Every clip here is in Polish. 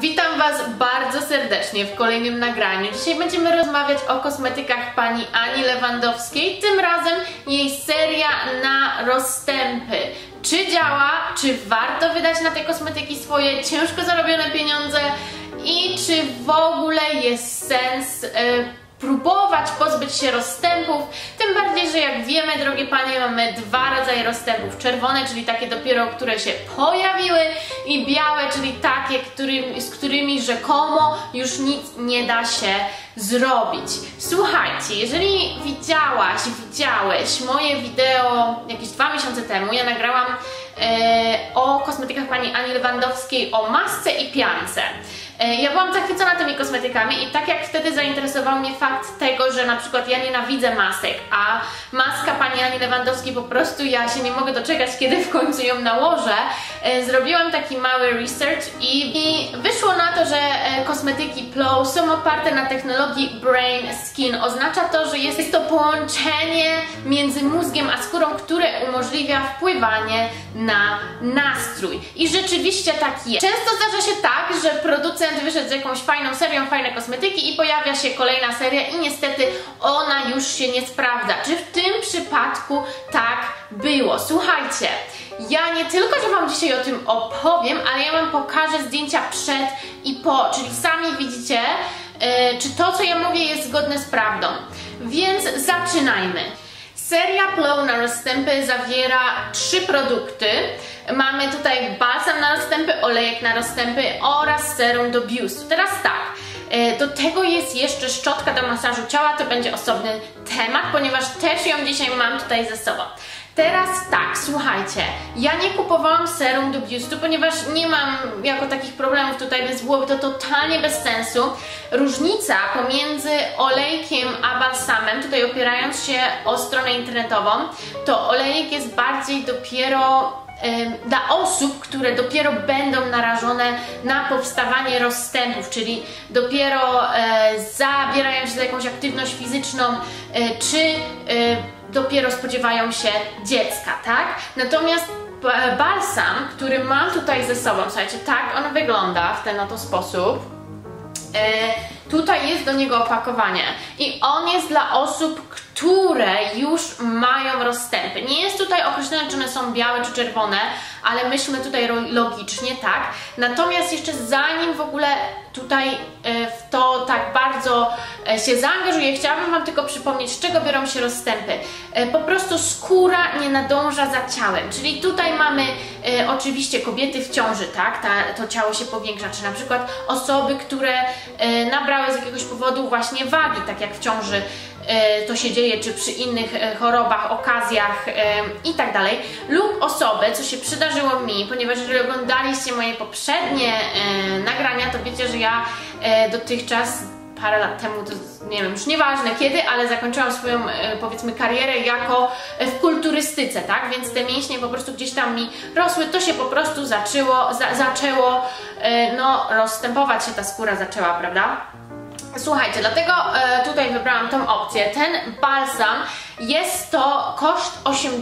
Witam Was bardzo serdecznie w kolejnym nagraniu. Dzisiaj będziemy rozmawiać o kosmetykach pani Ani Lewandowskiej, tym razem jej seria na rozstępy. Czy działa, czy warto wydać na te kosmetyki swoje ciężko zarobione pieniądze i czy w ogóle jest sens próbować pozbyć się rozstępów, tym bardziej, że jak wiemy, drogie panie, mamy dwa rodzaje rozstępów. Czerwone, czyli takie dopiero, które się pojawiły, i białe, czyli takie, z którymi rzekomo już nic nie da się zrobić. Słuchajcie, jeżeli widziałeś moje wideo jakieś 2 miesiące temu, ja nagrałam o kosmetykach pani Ani Lewandowskiej, o masce i piance. Ja byłam zachwycona tymi kosmetykami i tak jak wtedy zainteresował mnie fakt tego, że na przykład ja nienawidzę masek, a maska pani Ani Lewandowskiej po prostu ja się nie mogę doczekać, kiedy w końcu ją nałożę, zrobiłam taki mały research i wyszło na to, że kosmetyki Plow są oparte na technologii Brain Skin. Oznacza to, że jest to połączenie między mózgiem a skórą, które umożliwia wpływanie na nastrój. I rzeczywiście tak jest. Często zdarza się tak, że producent wyszedł z jakąś fajną serią, fajne kosmetyki i pojawia się kolejna seria i niestety ona już się nie sprawdza. Czy w tym przypadku tak było? Słuchajcie, ja nie tylko, że Wam dzisiaj o tym opowiem, ale ja Wam pokażę zdjęcia przed i po, czyli sami widzicie, czy to, co ja mówię, jest zgodne z prawdą. Więc zaczynajmy. Seria Plow na rozstępy zawiera 3 produkty. Mamy tutaj balsam na rozstępy, olejek na rozstępy oraz serum do biustu. Teraz tak, do tego jest jeszcze szczotka do masażu ciała, to będzie osobny temat, ponieważ też ją dzisiaj mam tutaj ze sobą. Teraz tak, słuchajcie, ja nie kupowałam serum do biustu, ponieważ nie mam jako takich problemów tutaj, więc byłoby to totalnie bez sensu. Różnica pomiędzy olejkiem a balsamem, tutaj opierając się o stronę internetową, to olejek jest bardziej dopiero dla osób, które dopiero będą narażone na powstawanie rozstępów, czyli dopiero zabierają się za jakąś aktywność fizyczną, czy dopiero spodziewają się dziecka, tak? Natomiast balsam, który mam tutaj ze sobą, słuchajcie, tak on wygląda w ten oto sposób. Tutaj jest do niego opakowanie i on jest dla osób, które już mają rozstępy. Nie jest tutaj określone, czy one są białe czy czerwone, ale myślmy tutaj logicznie, tak? Natomiast jeszcze zanim w ogóle tutaj w to tak bardzo się zaangażuję, chciałabym Wam tylko przypomnieć, z czego biorą się rozstępy. Po prostu skóra nie nadąża za ciałem, czyli tutaj mamy oczywiście kobiety w ciąży, tak? To ciało się powiększa, czy na przykład osoby, które nabrały z jakiegoś powodu właśnie wagi, tak jak w ciąży to się dzieje, czy przy innych chorobach, okazjach i tak dalej, lub osoby, co się przydarzyło mi, ponieważ jeżeli oglądaliście moje poprzednie nagrania, to wiecie, że ja dotychczas parę lat temu, to nie wiem, już nieważne kiedy, ale zakończyłam swoją, powiedzmy, karierę jako w kulturystyce, tak? Więc te mięśnie po prostu gdzieś tam mi rosły, to się po prostu zaczęło no, rozstępować się ta skóra zaczęła, prawda? Słuchajcie, dlatego tutaj wybrałam tą opcję. Ten balsam jest to koszt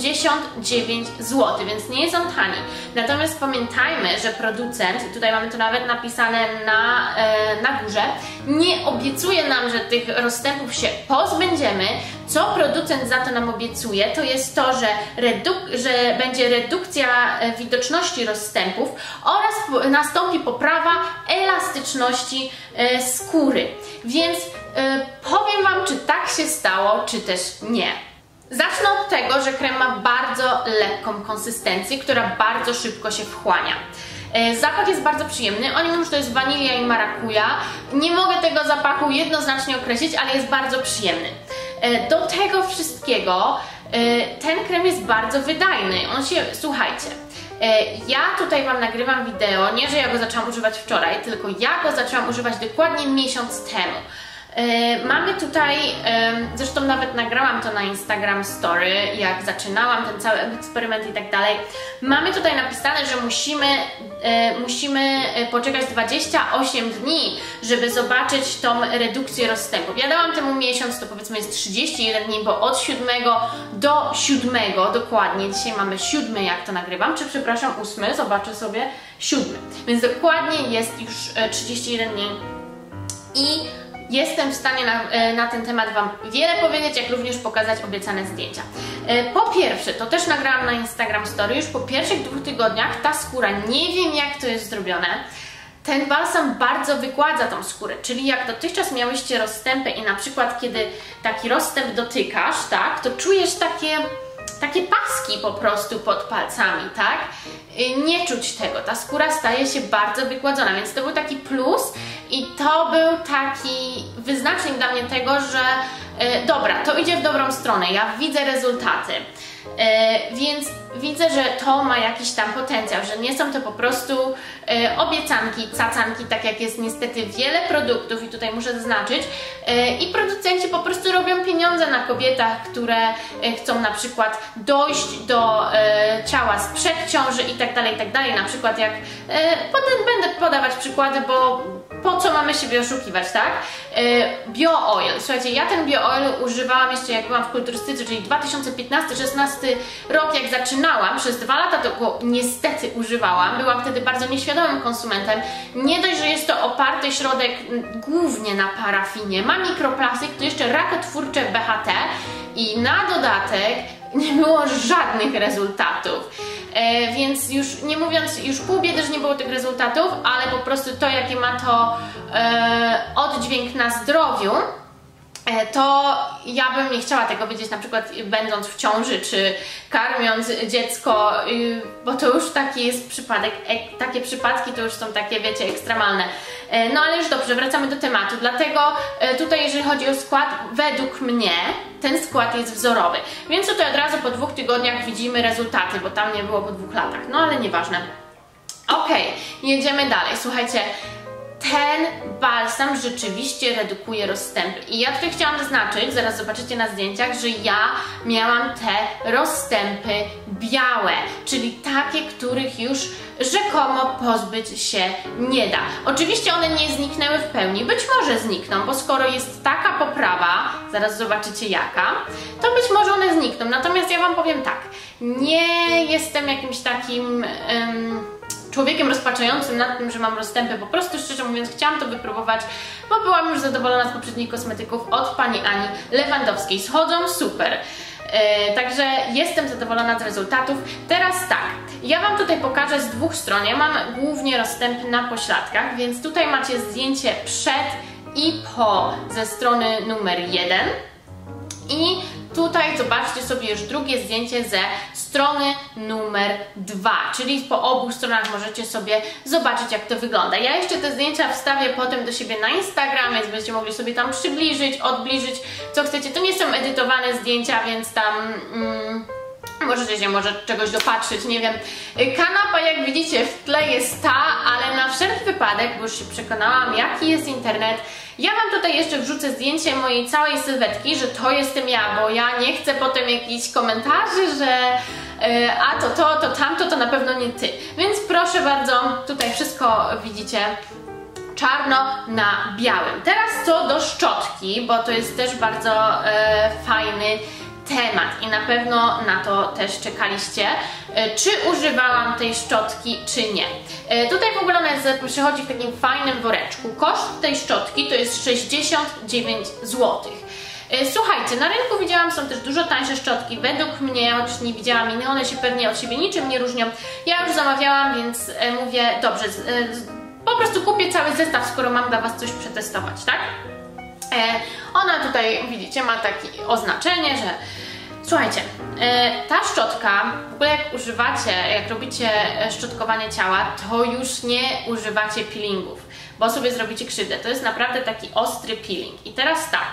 89 zł, więc nie jest on tani. Natomiast pamiętajmy, że producent, tutaj mamy to nawet napisane na górze, nie obiecuje nam, że tych rozstępów się pozbędziemy. Co producent za to nam obiecuje, to jest to, że będzie redukcja widoczności rozstępów oraz nastąpi poprawa elastyczności skóry. Więc powiem Wam, czy tak się stało, czy też nie. Zacznę od tego, że krem ma bardzo lekką konsystencję, która bardzo szybko się wchłania. Zapach jest bardzo przyjemny, oni mówią, że to jest wanilia i marakuja. Nie mogę tego zapachu jednoznacznie określić, ale jest bardzo przyjemny. Do tego wszystkiego ten krem jest bardzo wydajny. Słuchajcie, ja tutaj Wam nagrywam wideo, nie że ja go zaczęłam używać wczoraj, tylko ja go zaczęłam używać dokładnie miesiąc temu. Mamy tutaj, zresztą nawet nagrałam to na Instagram Story, jak zaczynałam ten cały eksperyment i tak dalej. Mamy tutaj napisane, że musimy poczekać 28 dni, żeby zobaczyć tą redukcję rozstępów. Ja dałam temu miesiąc, to powiedzmy jest 31 dni, bo od 7 do 7, dokładnie, dzisiaj mamy 7, jak to nagrywam, czy przepraszam 8, zobaczę sobie, 7, więc dokładnie jest już 31 dni i jestem w stanie na ten temat Wam wiele powiedzieć, jak również pokazać obiecane zdjęcia. Po pierwsze, to też nagrałam na Instagram Story, już po pierwszych 2 tygodniach ta skóra, nie wiem jak to jest zrobione, ten balsam bardzo wygładza tą skórę, czyli jak dotychczas miałyście rozstępy i na przykład kiedy taki rozstęp dotykasz, tak, to czujesz takie paski po prostu pod palcami, tak? Nie czuć tego, ta skóra staje się bardzo wygładzona, więc to był taki plus i to był taki wyznacznik dla mnie tego, że dobra, to idzie w dobrą stronę, ja widzę rezultaty. Więc widzę, że to ma jakiś tam potencjał, że nie są to po prostu obiecanki, cacanki, tak jak jest niestety wiele produktów i tutaj muszę zaznaczyć i producenci po prostu robią pieniądze na kobietach, które chcą na przykład dojść do ciała sprzed ciąży i tak dalej, na przykład jak potem będę podawać przykłady, bo po co mamy siebie oszukiwać, tak? BioOil. Słuchajcie, ja ten BioOil używałam jeszcze jak byłam w kulturystyce, czyli 2015-16 rok, jak zaczynałam, przez 2 lata to go niestety używałam. Byłam wtedy bardzo nieświadomym konsumentem. Nie dość, że jest to oparty środek głównie na parafinie, ma mikroplastik, to jeszcze rakotwórcze BHT i na dodatek nie było żadnych rezultatów. Więc już nie mówiąc, już pół biedy, że nie było tych rezultatów, ale po prostu to, jaki ma to oddźwięk na zdrowiu, to ja bym nie chciała tego wiedzieć, na przykład będąc w ciąży, czy karmiąc dziecko, bo to już taki jest przypadek, takie przypadki to już są takie, wiecie, ekstremalne. No ale już dobrze, wracamy do tematu, dlatego tutaj jeżeli chodzi o skład, według mnie ten skład jest wzorowy, więc tutaj od razu po 2 tygodniach widzimy rezultaty, bo tam nie było po 2 latach, no ale nieważne. Okej, jedziemy dalej, słuchajcie. Ten balsam rzeczywiście redukuje rozstępy i ja tutaj chciałam zaznaczyć, zaraz zobaczycie na zdjęciach, że ja miałam te rozstępy białe, czyli takie, których już rzekomo pozbyć się nie da. Oczywiście one nie zniknęły w pełni, być może znikną, bo skoro jest taka poprawa, zaraz zobaczycie jaka, to być może one znikną, natomiast ja Wam powiem tak, nie jestem jakimś takim człowiekiem rozpaczającym nad tym, że mam rozstępy, po prostu szczerze mówiąc chciałam to wypróbować, bo byłam już zadowolona z poprzednich kosmetyków od pani Ani Lewandowskiej. Schodzą super. Także jestem zadowolona z rezultatów. Teraz tak, ja Wam tutaj pokażę z 2 stron. Ja mam głównie rozstępy na pośladkach, więc tutaj macie zdjęcie przed i po ze strony numer 1 i tutaj zobaczcie sobie już drugie zdjęcie ze strony numer 2, czyli po obu stronach możecie sobie zobaczyć, jak to wygląda. Ja jeszcze te zdjęcia wstawię potem do siebie na Instagram, więc będziecie mogli sobie tam przybliżyć, odbliżyć, co chcecie. To nie są edytowane zdjęcia, więc tam możecie się może czegoś dopatrzyć, nie wiem. Kanapa, jak widzicie, w tle jest ta, ale na wszelki wypadek, bo już się przekonałam, jaki jest internet, ja Wam tutaj jeszcze wrzucę zdjęcie mojej całej sylwetki, że to jestem ja, bo ja nie chcę potem jakichś komentarzy, że a to tamto, to na pewno nie ty. Więc proszę bardzo, tutaj wszystko widzicie czarno na białym. Teraz co do szczotki, bo to jest też bardzo fajny temat i na pewno na to też czekaliście, czy używałam tej szczotki, czy nie. Tutaj w ogóle ona przychodzi w takim fajnym woreczku. Koszt tej szczotki to jest 69 zł. Słuchajcie, na rynku widziałam, są też dużo tańsze szczotki, według mnie, chociaż nie widziałam innych, one się pewnie od siebie niczym nie różnią. Ja już zamawiałam, więc mówię, dobrze, po prostu kupię cały zestaw, skoro mam dla Was coś przetestować, tak? Ona tutaj, widzicie, ma takie oznaczenie, że słuchajcie, ta szczotka, w ogóle jak używacie, jak robicie szczotkowanie ciała, to już nie używacie peelingów, bo sobie zrobicie krzywdę. To jest naprawdę taki ostry peeling. I teraz tak,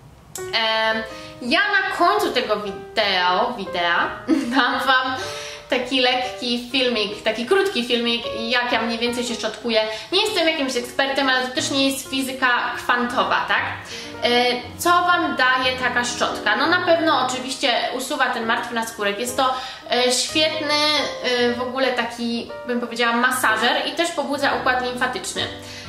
ja na końcu tego wideo dam Wam taki lekki filmik, taki krótki filmik, jak ja mniej więcej się szczotkuję. Nie jestem jakimś ekspertem, ale to też nie jest fizyka kwantowa, tak? Co Wam daje taka szczotka? No na pewno oczywiście usuwa ten martwy naskórek. Jest to świetny w ogóle taki, bym powiedziała, masażer i też pobudza układ limfatyczny.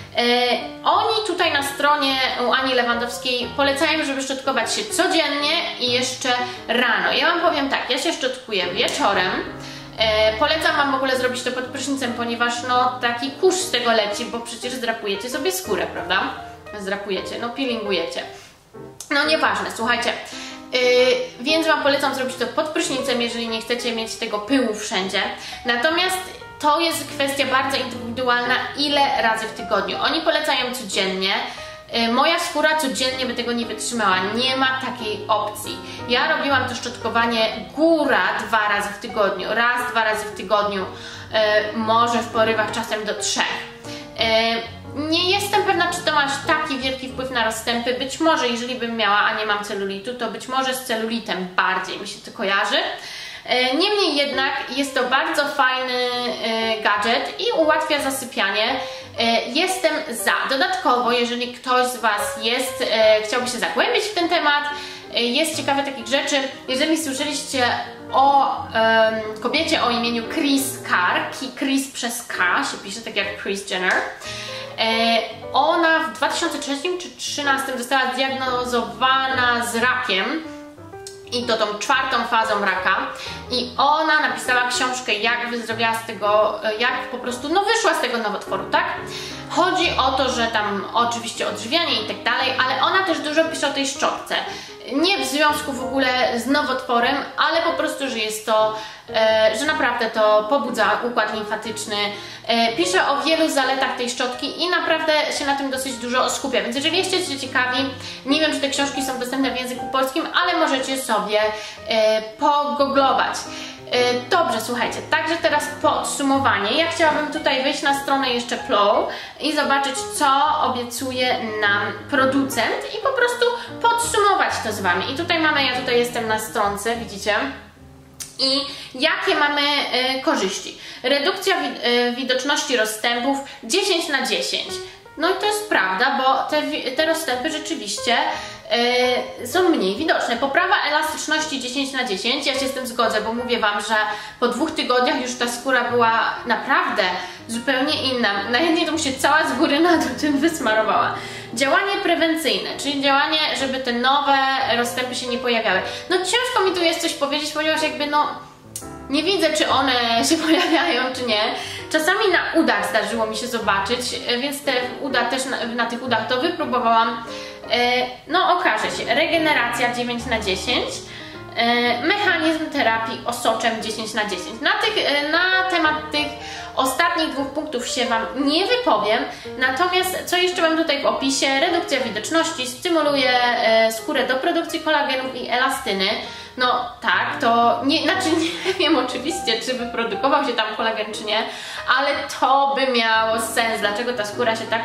Oni tutaj na stronie u Ani Lewandowskiej polecają, żeby szczotkować się codziennie i jeszcze rano. Ja Wam powiem tak, ja się szczotkuję wieczorem. Polecam Wam w ogóle zrobić to pod prysznicem, ponieważ no taki kurz z tego leci, bo przecież zdrapujecie sobie skórę, prawda? Zdrapujecie, no peelingujecie. No nieważne, słuchajcie. Więc Wam polecam zrobić to pod prysznicem, jeżeli nie chcecie mieć tego pyłu wszędzie. Natomiast to jest kwestia bardzo indywidualna, ile razy w tygodniu. Oni polecają codziennie. Moja skóra codziennie by tego nie wytrzymała. Nie ma takiej opcji. Ja robiłam to szczotkowanie góra 2 razy w tygodniu. Raz, 2 razy w tygodniu. Może w porywach czasem do 3. Nie jestem pewna, czy to ma aż taki wielki wpływ na rozstępy. Być może, jeżeli bym miała, a nie mam celulitu, to być może z celulitem bardziej mi się to kojarzy. Niemniej jednak jest to bardzo fajny gadżet i ułatwia zasypianie. Jestem za. Dodatkowo, jeżeli ktoś z Was chciałby się zagłębić w ten temat, jest ciekawe takich rzeczy, jeżeli słyszeliście o kobiecie o imieniu Kris Carr, Kris przez K się pisze, tak jak Kris Jenner. Ona w 2003 czy 2013 została zdiagnozowana z rakiem i to tą 4. fazą raka i ona napisała książkę, jak wyzdrowiała z tego, jak po prostu no wyszła z tego nowotworu, tak? Chodzi o to, że tam oczywiście odżywianie i tak dalej, ale ona też dużo pisze o tej szczotce. Nie w związku w ogóle z nowotworem, ale po prostu, że jest to, że naprawdę to pobudza układ limfatyczny. Pisze o wielu zaletach tej szczotki i naprawdę się na tym dosyć dużo skupia, więc jeżeli jesteście ciekawi, nie wiem, czy te książki są dostępne w języku polskim, ale możecie sobie pogooglować. Dobrze, słuchajcie, także teraz podsumowanie. Ja chciałabym tutaj wejść na stronę jeszcze Plow i zobaczyć, co obiecuje nam producent i po prostu podsumować to z Wami. I tutaj mamy, ja tutaj jestem na stronce, widzicie? I jakie mamy korzyści? Redukcja widoczności rozstępów 10 na 10. No i to jest prawda, bo te rozstępy rzeczywiście są mniej widoczne. Poprawa elastyczności 10 na 10, ja się z tym zgodzę, bo mówię Wam, że po 2 tygodniach już ta skóra była naprawdę zupełnie inna. Na jednej to mu się cała z góry na dół tym wysmarowała. Działanie prewencyjne, czyli działanie, żeby te nowe rozstępy się nie pojawiały. No ciężko mi tu jest coś powiedzieć, ponieważ jakby no nie widzę, czy one się pojawiają, czy nie. Czasami na udach zdarzyło mi się zobaczyć, więc te uda też na tych udach to wypróbowałam. No okaże się. Regeneracja 9 na 10. Mechanizm terapii osoczem 10 na 10. Na temat tych ostatnich 2 punktów się Wam nie wypowiem, natomiast co jeszcze mam tutaj w opisie? Redukcja widoczności, stymuluje skórę do produkcji kolagenów i elastyny. No tak, to nie wiem oczywiście, czy wyprodukował się tam kolagen, czy nie, ale to by miało sens, dlaczego ta skóra się tak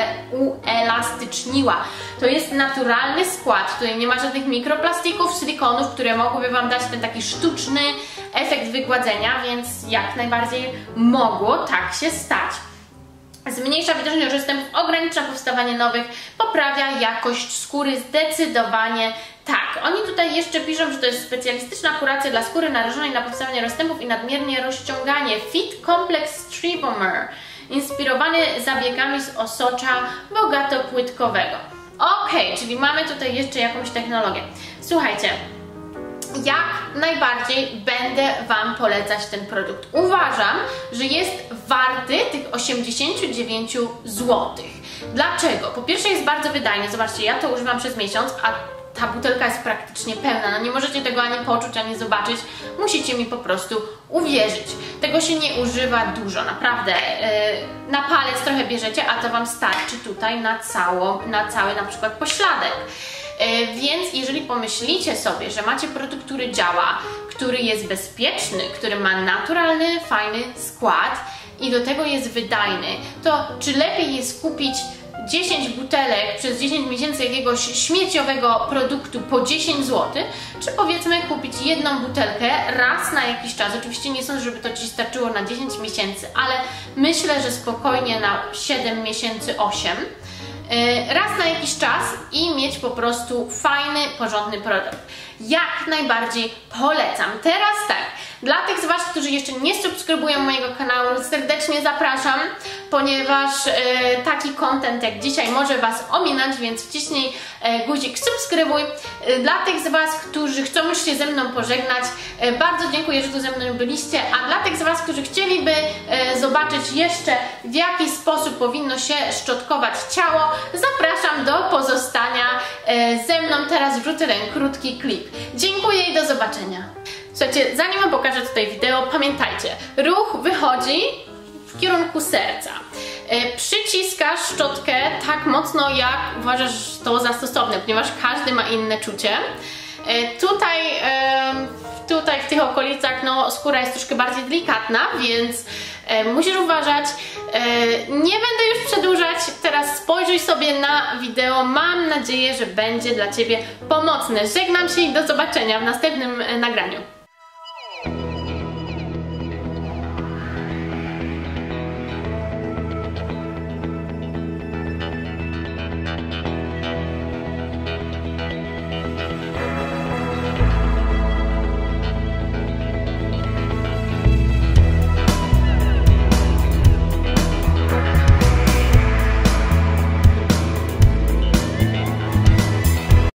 uelastyczniła. To jest naturalny skład, tutaj nie ma żadnych mikroplastików, silikonów, które mogłyby Wam dać ten taki sztuczny efekt wygładzenia, więc jak najbardziej mogło tak się stać. Zmniejsza widoczność rozstępów, ogranicza powstawanie nowych, poprawia jakość skóry zdecydowanie tak. Oni tutaj jeszcze piszą, że to jest specjalistyczna kuracja dla skóry narażonej na powstawanie rozstępów i nadmiernie rozciąganie. Fit Complex Stripomer, inspirowany zabiegami z osocza bogato-płytkowego. Okej, czyli mamy tutaj jeszcze jakąś technologię. Słuchajcie, jak najbardziej będę Wam polecać ten produkt. Uważam, że jest warty tych 89 zł. Dlaczego? Po pierwsze jest bardzo wydajny. Zobaczcie, ja to używam przez miesiąc, a ta butelka jest praktycznie pełna. No nie możecie tego ani poczuć, ani zobaczyć. Musicie mi po prostu uwierzyć. Tego się nie używa dużo, naprawdę. Na palec trochę bierzecie, a to Wam starczy tutaj na cały na przykład pośladek. Więc jeżeli pomyślicie sobie, że macie produkt, który działa, który jest bezpieczny, który ma naturalny, fajny skład i do tego jest wydajny, to czy lepiej jest kupić 10 butelek przez 10 miesięcy jakiegoś śmieciowego produktu po 10 zł, czy powiedzmy kupić jedną butelkę raz na jakiś czas. Oczywiście nie sądzę, żeby to Ci starczyło na 10 miesięcy, ale myślę, że spokojnie na 7 miesięcy, 8. Raz na jakiś czas i mieć po prostu fajny, porządny produkt. Jak najbardziej polecam. Teraz tak, dla tych z Was, którzy jeszcze nie subskrybują mojego kanału, serdecznie zapraszam, ponieważ taki content jak dzisiaj może Was ominąć, więc wciśnij guzik subskrybuj. Dla tych z Was, którzy chcą już się ze mną pożegnać, bardzo dziękuję, że tu ze mną byliście, a dla tych z Was, którzy chcieliby zobaczyć jeszcze, w jaki sposób powinno się szczotkować ciało, zapraszam do pozostania ze mną. Teraz wrzucę ten krótki klip. Dziękuję i do zobaczenia. Słuchajcie, zanim Wam pokażę tutaj wideo, pamiętajcie, ruch wychodzi w kierunku serca. Przyciskasz szczotkę tak mocno, jak uważasz to za stosowne, ponieważ każdy ma inne czucie. Tutaj w tych okolicach no, skóra jest troszkę bardziej delikatna, więc musisz uważać. Nie będę już przedłużać, teraz spojrzyj sobie na wideo, mam nadzieję, że będzie dla Ciebie pomocne. Żegnam się i do zobaczenia w następnym nagraniu.